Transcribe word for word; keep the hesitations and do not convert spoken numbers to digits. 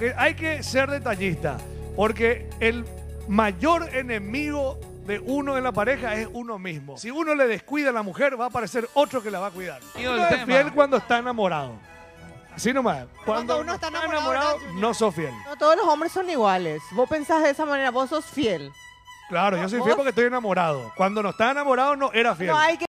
que hay que ser detallista, porque el mayor enemigo de uno en la pareja es uno mismo. Si uno le descuida a la mujer, va a aparecer otro que la va a cuidar. Uno es fiel cuando está enamorado. Así nomás. Cuando, Cuando uno está enamorado, ¿verdad, no sos fiel. No todos los hombres son iguales. Vos pensás de esa manera, vos sos fiel. Claro, yo soy ¿Vos? fiel porque estoy enamorado. Cuando no estaba enamorado, no era fiel. No hay que